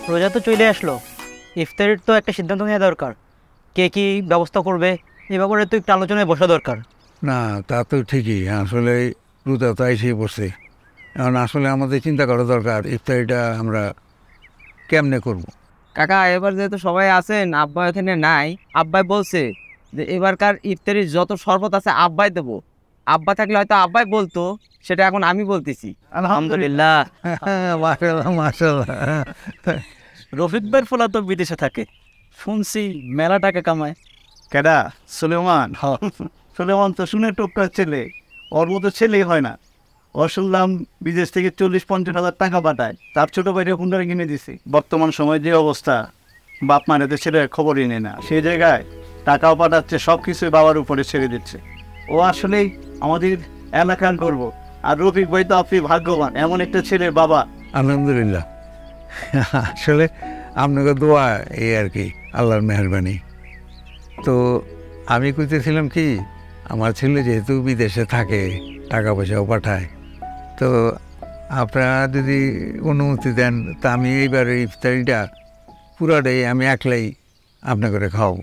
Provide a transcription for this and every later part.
রোজা তো চলে আসলো, ইফতারের তো একটা সিদ্ধান্ত নেওয়া দরকার। কে কী ব্যবস্থা করবে এ ব্যাপারে তো একটু আলোচনায় বসা দরকার। না, তা তো ঠিকই। আসলে রোজা তো এসে পড়ছে, এখন আসলে আমাদের চিন্তা করা দরকার ইফতারিটা আমরা কেমনে করব। কাকা, এবার যেহেতু সবাই আছেন, আব্বা এখানে নাই, আব্বাই বলছে যে এবারকার ইফতারির যত শরবত আছে আব্বাই দেবো। আব্বা থাকলে হয়তো আব্বাই বলতো, সেটা এখন আমি বলতেছি। আলহামদুলিল্লাহ। মাশাআল্লাহ মাশাআল্লাহ। রফিক ভাইয়ের ফোলা তো বিদেশে থাকে, শুনছি মেলা টাকা কামায়। কেডা? সুলেমান। সুলেমান তো শুনে টোপটার ছেলে, ওর মতো ছেলেই হয় না। ও শুনলাম বিদেশ থেকে 40-50 হাজার টাকা পাঠায়, তার ছোটো ভাইটা হুন্ডারে কিনে দিছি। বর্তমান সময় যে অবস্থা, বাপ মার এদের ছেলের খবরই নেই না, সেই জায়গায় টাকাও পাঠাচ্ছে, সব কিছুই বাবার উপরে ছেড়ে দিচ্ছে। ও আসলেই আমাদের এলাকার গর্ব। আর রফিক ভাই তো আপনি ভাগ্যবান, এমন একটা ছেলের বাবা। আলহামদুলিল্লাহ। আসলে আপনাকে দোয়া, এই আর কি, আল্লাহর মেহরবানি। তো আমি কইতেছিলাম কি, আমার ছেলে যেহেতু বিদেশে থাকে, টাকা পয়সাও পাঠায়, তো আপনারা যদি অনুমতি দেন তা আমি এইবার ইফতারিটা পুরাটাই আমি একলাই আপনা করে খাওয়াবো।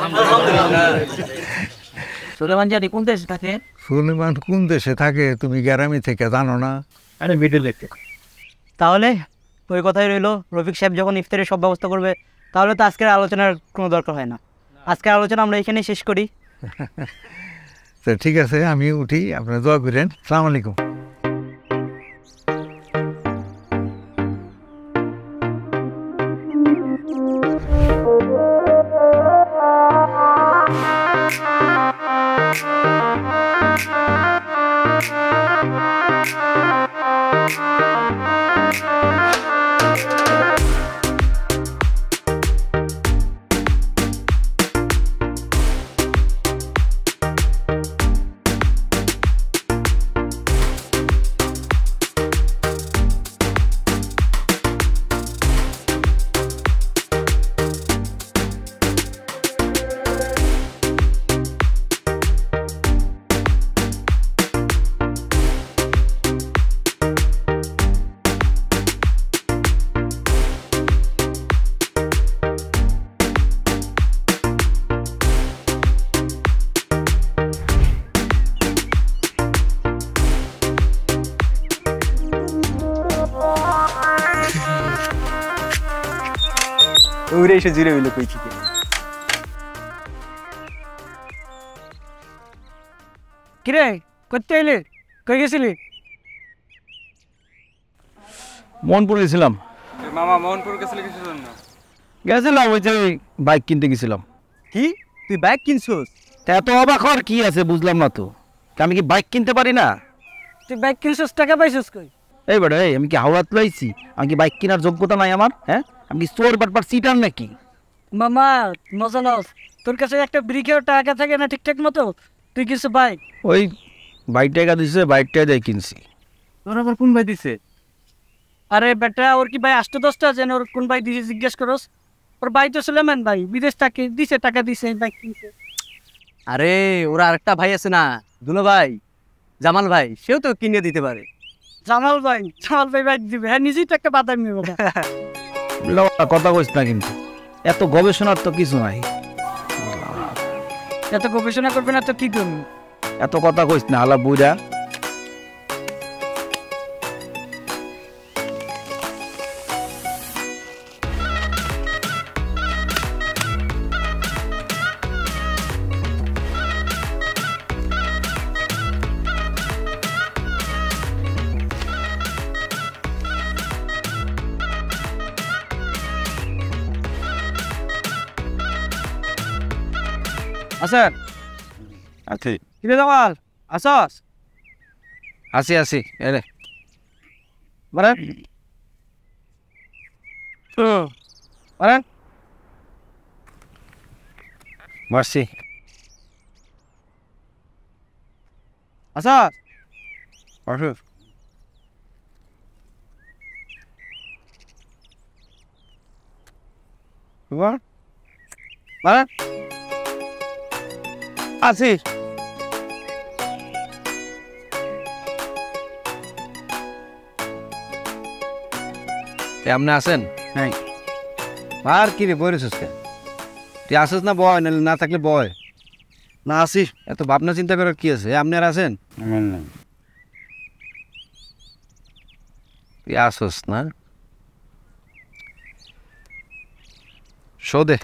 সুলেমান জানি কোন দেশে থাকে? সুলেমান কোন দেশে থাকে তুমি গ্রামে থেকে জানো না? আরে মিডল এ। তাহলে ওই কথাই রইলো, রফিক সাহেব যখন ইফতারের সব ব্যবস্থা করবে তাহলে তো আজকের আলোচনার কোনো দরকার হয় না। আজকের আলোচনা আমরা এখানেই শেষ করি। তো ঠিক আছে, আমি উঠি, আপনারা দোয়া করেন। আসসালামু আলাইকুম। উড়ে এসে জিরে হইলো কই থেকে। কিরে করতে এলে, কই গেছিলি? মোহনপুর গেছিলাম। মামা মোহনপুর গেছিলি কিছু জন্য? গেছিলাম ওই যে বাইক কিনতে গেছিলাম। কি তুই বাইক কিনছস? তা এত অবাক হওয়ার কি আছে বুঝলাম না তো, আমি কি বাইক কিনতে পারি না? তুই বাইক কিনছিস, টাকা পাইছিস কই? এই বেটা, এই আমি কি হাওড়াত লাইছি? আমি কি বাইক কেনার যোগ্যতা নাই আমার? হ্যাঁ, আমি কি চোর বাটপার সিটার নাকি? মামা মজা লস, তোর কাছে একটা ব্রিকেও টাকা থাকে না ঠিকঠাক মতো, তুই কিছু বাইক? ওই বাইক টাকা দিছে, বাইকটা দিয়ে কিনছি। তোর আবার কোন ভাই দিছে? আরে বেটা, ওর কি ভাই 8-10টা যেন, ওর কোন ভাই দিছে জিজ্ঞেস করস? ওর ভাই তো সুলেমান ভাই, বিদেশ থেকে দিছে, টাকা দিছে, বাইক কিনছে। আরে ওরা আরেকটা ভাই আছে না, দুলো ভাই, জামাল ভাই, সেও তো কিনে দিতে পারে। জামাল ভাই বাইক দিবে, হ্যাঁ নিজেই তো একটা বাদাম নেবো। কথা কইস না কিন্তু, এত গবেষণার তো কিছু নাই। এত গবেষণা করবে না তো কি করবো? এত কথা কইস না আলা বুইরা। আছেন? আচ্ছা, কিরে জামাল, আসস? আসি আসি, এরে বলেন বলেন। মারছি। আসস? বলেন। আসি। আপনি আছেন? হ্যাঁ। আর কি রে বই রেছিস কে? তুই আসিস না বয়, নাহলে না থাকলে বয়। না আসি। এত ভাবনা চিন্তা করার কি আছে? আপনি আর আছেন? তুই আসিস না? শো দে।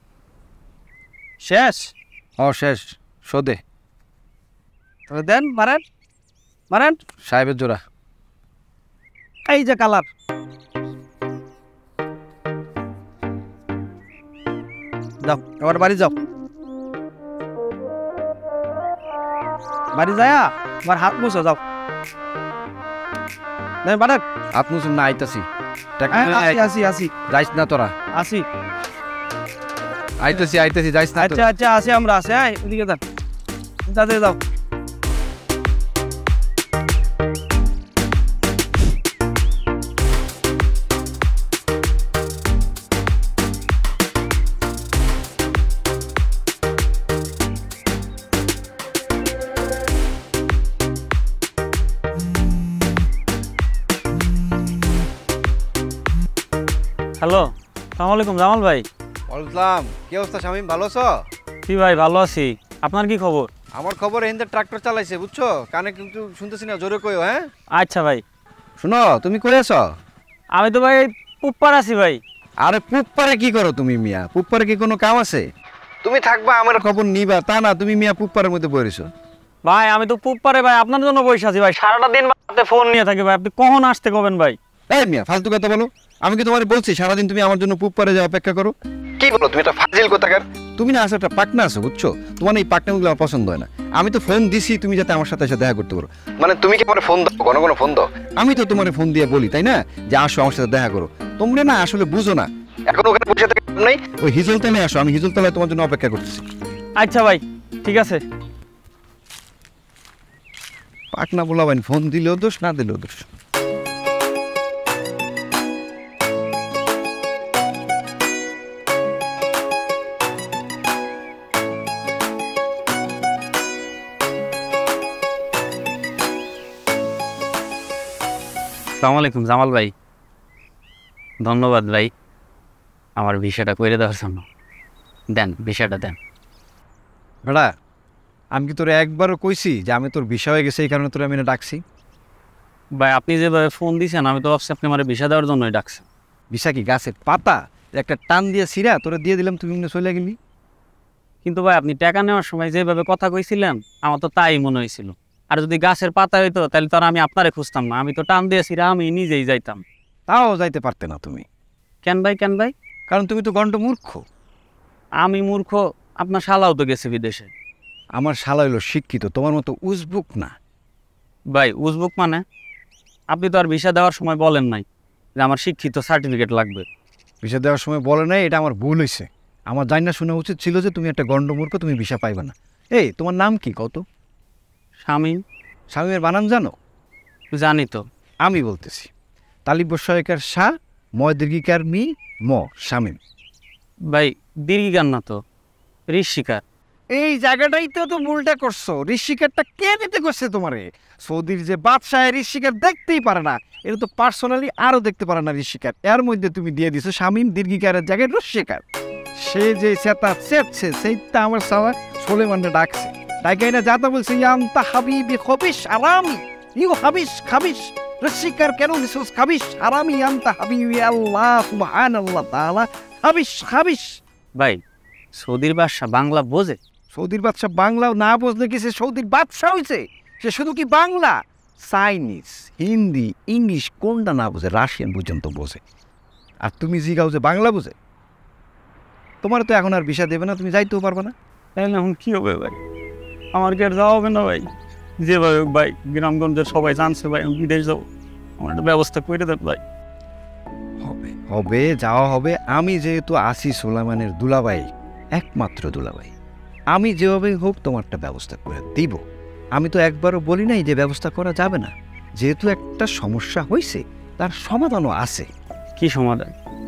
শেষ? শেষ, শো দে। তাহলে দেন, মারেন মারেন। সাহেবের জোড়া। এই যে কালার। যাও এবার বাড়ি যাও। বাড়ি যায়া এবার হাত মুছো যাও। বাড়েন। হাত মুসুম না, আইতাছি। আসি আসি যাইস না তোরা। আসি। আইতাছি আইতাছি, যাইস না তো। আচ্ছা আচ্ছা আসি আমরা, আসি। হ্যাঁ এদিকে যান, তাড়াতাড়ি যাও। হ্যালো, সালাম আলাইকুম জামাল ভাই। বললাম, কি অবস্থা শামীম, ভালো আছো? কি ভাই, ভালো আছি। আপনার কি খবর? আমার খবর এখানে ট্রাক্টর চালাইছে, বুঝছো? কানে কিন্তু শুনতেছি না, জোরে কইও। হ্যাঁ আচ্ছা ভাই। শুনো, তুমি কই আছো? আমি তো ভাই পুপ্পার আছি ভাই। আরে পুপ্পারে কি করো তুমি মিয়া? পুপ্পারে কি কোনো কাম আছে? তুমি থাকবা আমার খবর নিবা তা না, তুমি মিয়া পুপ্পারের মধ্যে বইরেছো। ভাই আমি তো পুপ্পারে ভাই আপনার জন্য বসে আছি ভাই, সারাটা দিন হাতে ফোন নিয়ে থাকি ভাই। আপনি কখন আসতে কবেন ভাই? এই মিয়া ফালতু কথা বলো। আমি কি তোমার বলছি সারাদিন তুমি আমার জন্য পুপ্পারে যা অপেক্ষা করো? কি বলো তুমি? এটা ফাজিল কোথাকার। তুমি না আসলে একটা পাকনা আছো, বুঝছো? তোমার এই পাকনাগুলো আমার পছন্দ হয় না। আমি তো ফোন দিছি তুমি যাতে আমার সাথে এসে দেখা করতে পারো। মানে তুমি কি আমার ফোন দাও, ঘন ঘন ফোন দাও? আমি তো তোমার ফোন দিয়ে বলি, তাই না, যে আসো আমার সাথে দেখা করো। তোমরা না আসলে বুঝো না। এখন ওখানে বসে থেকে নাই, ওই হিজলতলায় আসো, আমি হিজলতলায় তোমার জন্য অপেক্ষা করতেছি। আচ্ছা ভাই, ঠিক আছে। পাকনা বলাবেন, ফোন দিলেও দোষ, না দিলেও দোষ। আসসালামু আলাইকুম জামাল ভাই। ধন্যবাদ ভাই আমার ভিসাটা করে দেওয়ার জন্য। দেন ভিসাটা দেন। বেড়া, আমি কি তোর একবারও কইছি যে আমি তোর ভিসা হয়ে গেছে এই কারণে তোর আমি না ডাকছি? ভাই আপনি যেভাবে ফোন দিয়েছেন আমি তো ভাবছি আপনি আমার ভিসা দেওয়ার জন্যই ডাকছেন। ভিসা কি গাছের পাতা? একটা টান দিয়ে সিরা তোরা দিয়ে দিলাম, তুমি মনে চলে গেলি। কিন্তু ভাই আপনি টাকা নেওয়ার সময় যেভাবে কথা কইছিলেন আমার তো তাই মনে হয়েছিল। আর যদি গাছের পাতা হইতো তাহলে তো আর আমি আপনারে খুঁজতাম না, আমি তো টান দিয়েছি আমি নিজেই যাইতাম। তাও যাইতে পারতে না তুমি। কেন ভাই, কেন ভাই? কারণ তুমি তো গন্ড মূর্খ। আমি মূর্খ? আপনার শালাও তো গেছে বিদেশে। আমার শালা হইলো শিক্ষিত, তোমার মতো উজবুক না। ভাই উজবুক মানে? আপনি তো আর ভিসা দেওয়ার সময় বলেন নাই যে আমার শিক্ষিত সার্টিফিকেট লাগবে। ভিসা দেওয়ার সময় বলে নাই, এটা আমার ভুল হয়েছে। আমার জানি না শোনা উচিত ছিল যে তুমি একটা গন্ড মূর্খ, তুমি ভিসা পাইবে না। এই তোমার নাম কি কত? শামীম। শামীমের বানান জানো? জানি তো। আমি বলতেছি, তালিব বর্ষয়কার শাহ, ময় দীর্ঘিকার মি, ম, শামীম। ভাই দীর্ঘিকার না তো, ঋষিকার। এই জায়গাটাই তো ভুলটা করছো। ঋষিকারটা কে দিতে করছে তোমারে? সৌদির যে বাদশাহ ঋষিকার দেখতেই পারে না, এটা তো পার্সোনালি আরো দেখতে পারে না ঋষিকার। এর মধ্যে তুমি দিয়ে দিছো শামীম দীর্ঘিকারের জায়গায় ঋষিকার। সে যে চেতা চেপছে সেইটা আমার সাওয়া সোলেমানটা ডাকছে, ডাকাই না যাতা বলছে ইয়ান্তা হাবিবি খবিস আরামি, ইউ হাবিস খাবিস। ঋষিকার কেন দিছোস খাবিস আরামি, ইয়ান্তা হাবিবি আল্লাহ সুবহানাল্লাহ তাআলা হাবিস খাবিস। ভাই সৌদির বাদশা বাংলা বোঝে? সৌদির বাদশা বাংলা না বুঝলে কি সে সৌদির বাদশা হয়েছে? সে শুধু কি বাংলা, চাইনিজ, হিন্দি, ইংলিশ কোনটা না বোঝে? রাশিয়ান পর্যন্ত বোঝে। আর তুমি জিগাও যে বাংলা বোঝে? তোমার তো এখন আর ভিসা দেবে না, তুমি যাইতেও পারবে না। তাহলে এখন কি হবে ভাই? আমার কি আর যাওয়া হবে না ভাই? যেভাবে হোক ভাই, গ্রামগঞ্জের সবাই জানছে ভাই আমি বিদেশ যাবো, আমার একটা ব্যবস্থা করে দেন ভাই। হবে হবে, যাওয়া হবে। আমি যেহেতু আসি সোলাইমানের দুলাভাই, একমাত্র দুলাভাই, আমি যেভাবে হোক তোমারটা ব্যবস্থা করে দিব। আমি তো একবারও বলি নাই যে ব্যবস্থা করা যাবে না। যেহেতু একটা সমস্যা হয়েছে, তার সমাধানও আছে। কি সমাধান?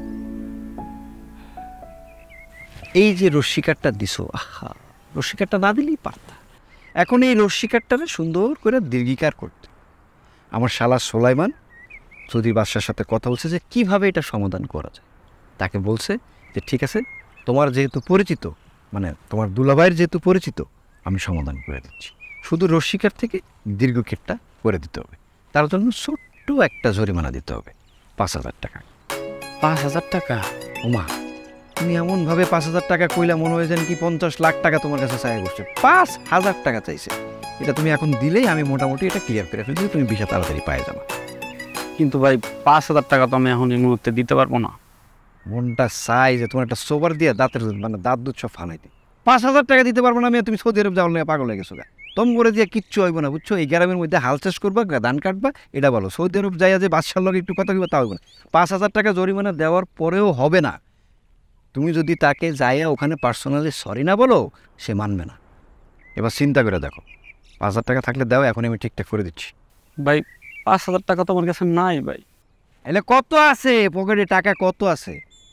এই যে রশ্মিকারটা দিছো, আহা, রশ্মিকারটা না দিলেই পারতা। এখন এই রশ্মিকারটারে সুন্দর করে দীর্ঘিকার করতে। আমার শালা সোলাইমান সৌদি বাদশার সাথে কথা বলছে যে কিভাবে এটা সমাধান করা যায়। তাকে বলছে যে ঠিক আছে তোমার যেহেতু পরিচিত, মানে তোমার দুলাভাইয়ের যেহেতু পরিচিত, আমি সমাধান করে দিচ্ছি। শুধু রশ্মিকার থেকে দীর্ঘ ক্ষেতটা করে দিতে হবে, তার জন্য ছোট্ট একটা জরিমানা দিতে হবে 5,000 টাকা। 5,000 টাকা? ওমা, তুমি এমনভাবে 5,000 টাকা কইলা মনে হয় যেন কি 50 লাখ টাকা তোমার কাছে চাই বসছে। 5,000 টাকা চাইছে, এটা তুমি এখন দিলেই আমি মোটামুটি এটা ক্লিয়ার করে ফেলছি, তুমি বিষয় তাড়াতাড়ি পাই যাবা। কিন্তু ভাই 5,000 টাকা তো আমি এখন এই মুহূর্তে দিতে পারবো না। মনটা চাই যে তোমার একটা সোবার দিয়ে দাঁতের মানে দাঁত দুধ সব ফালাইতে। 5,000 টাকা দিতে পারবো না আমি, তুমি সৌদি আরব যাওয়ার লাগে পাগল হয়ে গেছো গা। তোম করে দিয়ে কিচ্ছু হইব না, বুঝছো? এই গ্রামের মধ্যে হাল চাষ করবা, ধান কাটবা, এটা বলো। সৌদি আরব যাইয়া যে বাদশার লগে একটু কথা কইবা তা হইব না। 5,000 টাকা জরিমানা দেওয়ার পরেও হবে না। তুমি যদি তাকে যাইয়া ওখানে পার্সোনালি সরি না বলো, সে মানবে না। এবার চিন্তা করে দেখো, 5,000 টাকা থাকলে দাও, এখন আমি ঠিকঠাক করে দিচ্ছি। ভাই 5,000 টাকা তো আমার কাছে নাই ভাই। এলে কত আছে পকেটে, টাকা কত আছে?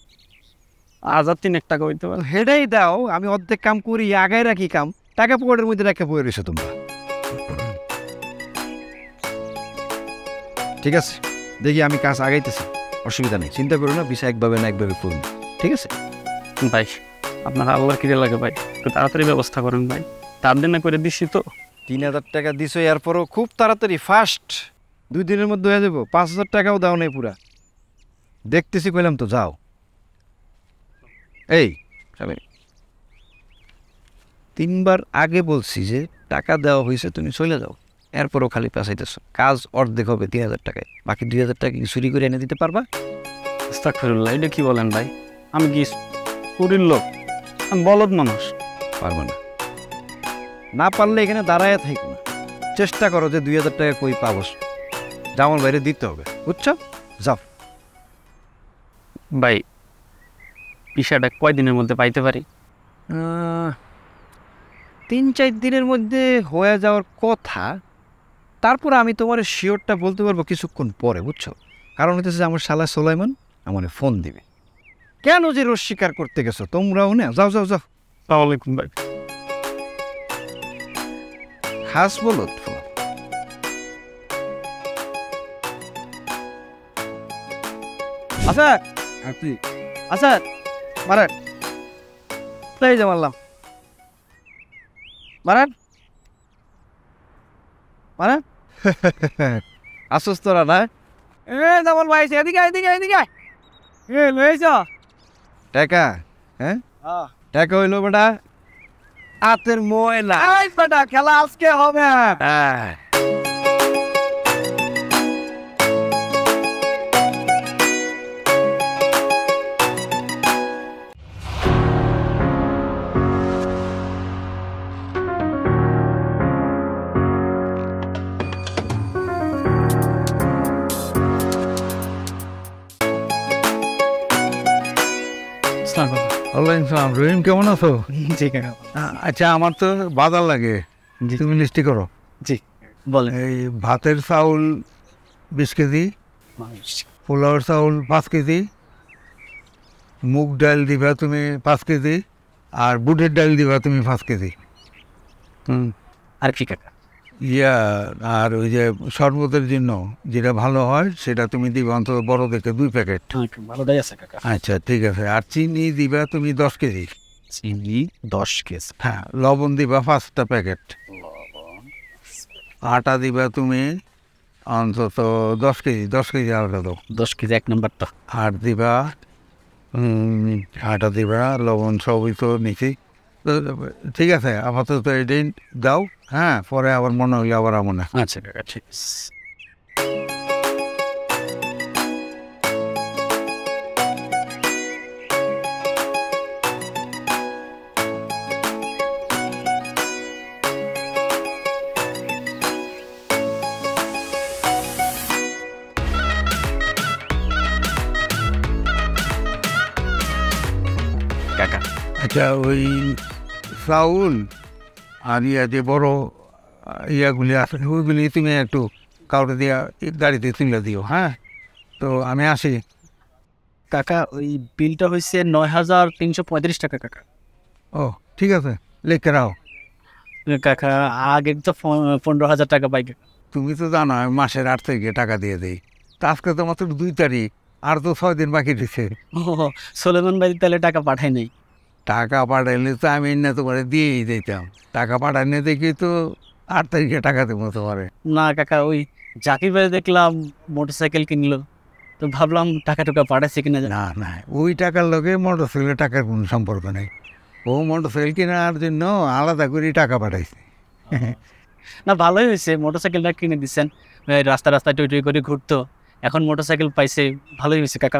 1,300 টাকা হইতে পারে। হেডাই দাও, আমি অর্ধেক কাম করি, আগায় রাখি কাম, টাকা পকেটের মধ্যে রেখে পড়ে রয়েছো তোমরা। ঠিক আছে, দেখি আমি কাজ আগাইতেছি, অসুবিধা নেই, চিন্তা করো না, বিষয় একভাবে না একভাবে করুন, ঠিক আছে? ভাই আপনার আল্লাহর কিরে লাগে ভাই, একটু তাড়াতাড়ি ব্যবস্থা করেন ভাই, তার দিনে করে দিচ্ছি তো। 3,000 টাকা দিছো, এরপরও খুব তাড়াতাড়ি ফাস্ট 2 দিনের মধ্যে হয়ে যাবো। 5,000 টাকাও দাও নাই পুরা, দেখতেছি কইলাম তো, যাও। এই 3বার আগে বলছি যে টাকা দেওয়া হয়েছে, তুমি চলে যাও, এরপরও খালি পেঁচাইতেছো। কাজ অর্ধেক হবে 3,000 টাকায়, বাকি 2,000 টাকা কি চুরি করে এনে দিতে পারবা? আস্তাগফিরুল্লাহ, এটা কি বলেন ভাই? আমি কি পুরীর লোক? আমি বলদ মানুষ। পারবা না, না পারলে এখানে দাঁড়ায় থাকো না, চেষ্টা করো যে 2,000 টাকা কই পাবো, জামাল বাইরে দিতে হবে, বুঝছো? যাও। ভাই বিষয়টা কয়দিনের মধ্যে পাইতে পারি? 3-4 দিনের মধ্যে হয়ে যাওয়ার কথা, তারপর আমি তোমার শিওরটা বলতে পারবো কিছুক্ষণ পরে, বুঝছো? কারণ হইতেছে যে আমার শালা সোলাইমান আমার ফোন দিবে, কেন যে রোজ স্বীকার করতে গেছো তোমরাও না, যাও যাও যাও। আসসালামু আলাইকুম ভাই। খাস বলো আচ্ছা আচ্ছা, মারান প্লাই যা মারলাম, মারান মারান। আসস তোরা না? জামাল ভাই এদিকে এদিকে এদিকে লইছ টাকা? হ্যাঁ, টাকা হইলো বেটা হাতের ময়লা। বেটা, খেলা আজকে হবে। ওয়ালাইকুম, রহিম কেমন আছো? আচ্ছা, আমার তো বাজার লাগে, তুমি লিস্টি করো। জি বলেন। এই ভাতের চাউল 20 কেজি, পোলাওর চাউল 5 কেজি, মুগ ডাল দিবা তুমি 5 কেজি, আর বুটের ডাল দিবা তুমি 5 কেজি। আর কি কাকা? ইয়া, আর ওই যে শরবতের জন্য যেটা ভালো হয় সেটা তুমি দিবা অন্তত বড় দেখে 2 প্যাকেট। ভালোটাই আছে কাকা। আচ্ছা ঠিক আছে। আর চিনি দিবা তুমি 10 কেজি। চিনি 10 কেজি। হ্যাঁ, লবণ দিবা 5টা প্যাকেট। আটা দিবা তুমি অন্তত 10 কেজি, 10 কেজি আটা দাও। 10 কেজি 1 নম্বরটা। আর দিবা আটা দিবা, লবণ সবই তো নিছি। ঠিক আছে, আপাতত এটাই দাও। হ্যাঁ, পরে আবার মনে হইলে আবার আমন। আচ্ছা কাকা, ঠিক আছে। কাকা আচ্ছা, ওই চাউল আর ইয়া যে বড় ইয়াগুলি আছে ওইগুলি তুমি একটু কাউকে দিয়া গাড়িতে তুলে দিও। হ্যাঁ, তো আমি আসি। কাকা ওই বিলটা হয়েছে 9,335 টাকা কাকা। ও ঠিক আছে, লিখে রাও। কাকা আগে তো 15,000 টাকা পাই। তুমি তো জানো আমি মাসের 8 তারিখে টাকা দিয়ে দিই। তা আজকে তো মাত্র 2 তারিখ, আর তো 6 দিন বাকি দিছে। ও সুলেমান ভাই তাহলে টাকা পাঠায় নাই? টাকা পাঠাইলে তো আমি না তোমার দিয়েই দিতাম। টাকা পাঠাইলে দেখি তো 8 তারিখে টাকা দেবো তোমারে। না কাকা, ওই জাকির ভাই দেখলাম মোটরসাইকেল কিনলো, তো ভাবলাম টাকা টুকা পাঠাইছে কিনা। না না, ওই টাকার লগে মোটরসাইকেলের টাকার কোনো সম্পর্ক নেই। ও মোটরসাইকেল কেনার জন্য আলাদা করে টাকা পাঠাইছে। না ভালোই হয়েছে, মোটরসাইকেলটা কিনে দিচ্ছেন। রাস্তা রাস্তায় টই টই করে ঘুরতো, এখন মোটরসাইকেল পাইছে, ভালোই হয়েছে কাকা।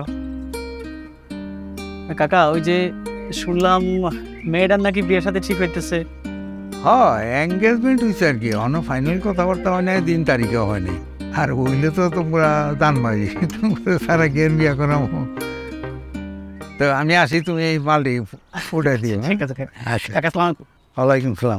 কাকা ওই যে শুনলাম মেয়েটার নাকি বিয়ের সাথে ঠিক হইতেছে। হ্যাঁ, এঙ্গেজমেন্ট হয়েছে আর কি, অন্য ফাইনাল কথাবার্তা হয় নাই, দিন তারিখও হয়নি। আর হইলে তো তোমরা দানবাজি, তোমরা সারা জ্ঞান বিয়া করাম। তো আমি আসি, তুমি এই মালটি উঠে দিও। ঠিক আছে কাকা। আচ্ছা, কাকা আসসালামু আলাইকুম। ওয়ালাইকুম সালাম।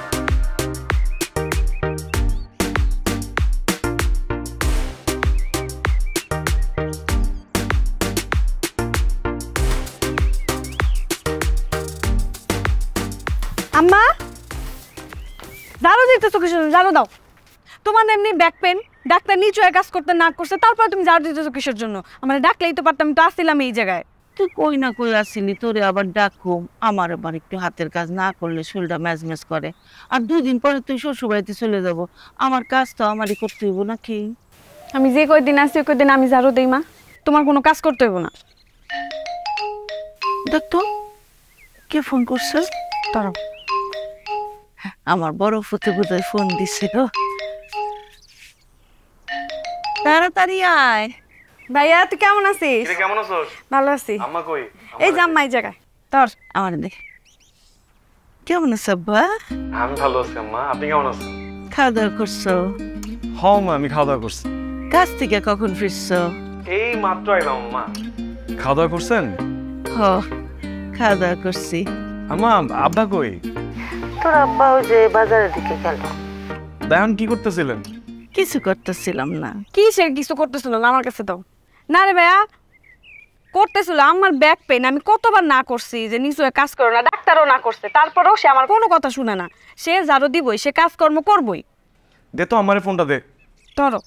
আম্মা ঝাড়ু দিতেছো কিসের জন্য? ঝাড়ু দাও। তোমার এমনি ব্যাক পেন, ডাক্তার নিচু কাজ করতে না করছে, তারপরে তুমি ঝাড়ু দিতেছো কিসের জন্য? আমার ডাকলেই তো পারতাম, আমি তো আসছিলাম এই জায়গায়। তুই কই না কই আসিনি, তোরে আবার ডাকুম। আমার আবার একটু হাতের কাজ না করলে শরীরটা ম্যাজম্যাজ করে। আর 2 দিন পরে তুই শ্বশুরবাড়িতে চলে যাব, আমার কাজ তো আমারই করতে হইব নাকি? আমি যে কয়দিন আসি ওই কয়দিন আমি ঝাড়ু দিই মা, তোমার কোনো কাজ করতে হইব না। দেখ তো কে ফোন করছে। দাঁড়াও। আমার বড় ফুতে বোধহয় ফোন দিছে গো। তাড়াতাড়ি আয়। ভাইয়া তুই কেমন আছিস? কেমন আছোস? ভালো আছি। আম্মা কই? এই যে আম্মা এই জায়গায়। তোর আমার দেখ কেমন আছে আব্বা? আমি ভালো আছি আম্মা, আপনি কেমন আছেন? খাওয়া দাওয়া করছো? হ্যাঁ মা, আমি খাওয়া দাওয়া করছি। কাজ থেকে কখন ফিরছো? এই মাত্র আইলাম আম্মা। খাওয়া দাওয়া করছেন? হ, খাওয়া দাওয়া করছি। আম্মা আব্বা কই? তোর আব্বা ওই যে বাজারের দিকে গেল। দায়ন কি করতেছিলেন? কিছু করতেছিলাম না। কি সে কিছু করতেছিল না? আমার কাছে দাও না রে ভাইয়া। করতেছিল আমার ব্যাক পেন, আমি কতবার না করছি যে নিচু কাজ করো না, ডাক্তারও না করছে, তারপরেও সে আমার কোনো কথা শুনে না। সে ঝাড়ু দিবই, সে কাজকর্ম করবই। দে তো আমারে ফোনটা দে। ধরো।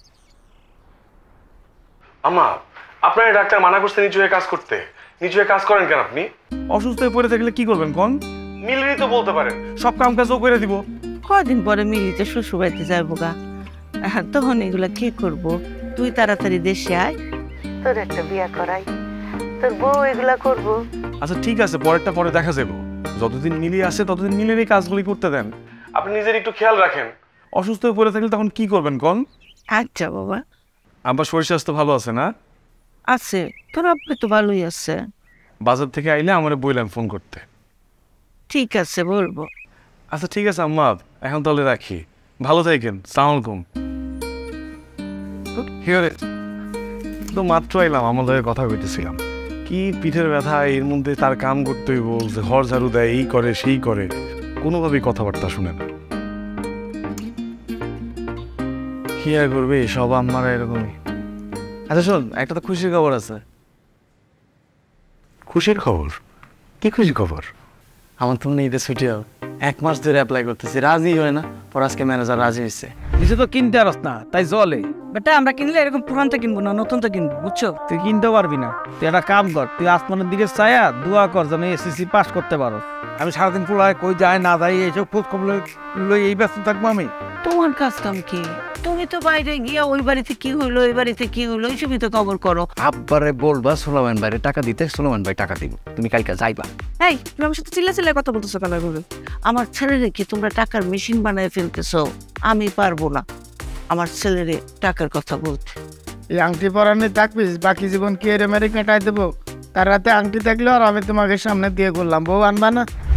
আম্মা, আপনার ডাক্তার মানা করছে নিচু হয়ে কাজ করতে। নিচু হয়ে কাজ করেন কেন আপনি? অসুস্থ হয়ে পড়ে থাকলে কি করবেন কোন? মিলিয়ে তো বলতে পারেন, সব কাম কাজও করে দিব। কদিন পরে মিলিতে শ্বশুরবাড়িতে যাবো গা, তখন এগুলা কে করব? তুই তাড়াতাড়ি দেশে আয়, তোর একটা বিয়া করাই, তোর বউ এগুলা করবো। আচ্ছা ঠিক আছে, পরেরটা পরে দেখা যাবো। যতদিন মিলিয়ে আসে ততদিন মিলিয়ে কাজগুলি করতে দেন। আপনি নিজের একটু খেয়াল রাখেন। অসুস্থ হয়ে পড়ে থাকলে তখন কি করবেন কোন? আচ্ছা বাবা। আব্বা শরীর স্বাস্থ্য ভালো আছে না? আছে, তোর আব্বা তো ভালোই আছে। বাজার থেকে আইলে আমারে বললাম ফোন করতে। ঠিক আছে বলবো। আচ্ছা ঠিক আছে আম্মা, এখন তাহলে রাখি। ভালো থাকেন। সালাম আলাইকুম। তো মাত্র আইলাম, আমার লগে কথা কইতেছিলাম। কি পিঠের ব্যথা, এর মধ্যে তার কাম করতে হইব, যে ঘর ঝাড়ু দেয়, এই করে সেই করে, কোনোভাবেই কথাবার্তা শুনে না। কি আর করবে, সব আম্মারা এরকমই। আচ্ছা শোন, একটা তো খুশির খবর আছে। খুশির খবর? কি খুশি খবর? আমার তো মনে ঈদের ছুটি হবে। 1 মাস ধরে অ্যাপ্লাই করতেছি, রাজি হয় না। পর আজকে ম্যানেজার রাজি হয়েছে। নিজে তো কিনতে পারস না, তাই জলে। বেটা আমরা কিনলে এরকম পুরানটা কিনবো না, নতুনটা কিনবো, বুঝছো? তুই কিনতে পারবি না। তুই একটা কাম কর, তুই আসমানের দিকে চায়া দোয়া কর যেন এসএসসি পাস করতে পারো। আমি সারাদিন পোলায় কই যায় না যাই এইসব খোঁজ খবর লই এই ব্যস্ত থাকবো আমি। তোমার কাজ কাম কি? তুমি তো বাইরে গিয়া ওই বাড়িতে কি হইলো, ওই বাড়িতে কি হইলো, এইসবই তো খবর করো। আব্বারে বলবা সোলামান ভাইরে টাকা দিতে, সোলামান ভাই টাকা দিব। তুমি কালকে যাইবা। এই তুমি আমার সাথে চিল্লা কথা বলতেছো কেন এভাবে? আমার ছেলেরে কি তোমরা টাকার মেশিন বানায় ফেলতেছো? আমি পারবো না আমার ছেলেরে টাকার কথা বলতে। এই আংটি পরানে থাকবিস, বাকি জীবন কি এর মেরে কাটাই দেবো? তার রাতে আংটি থাকলো আর আমি তোমাকে সামনে দিয়ে করলাম, বউ আনবা না?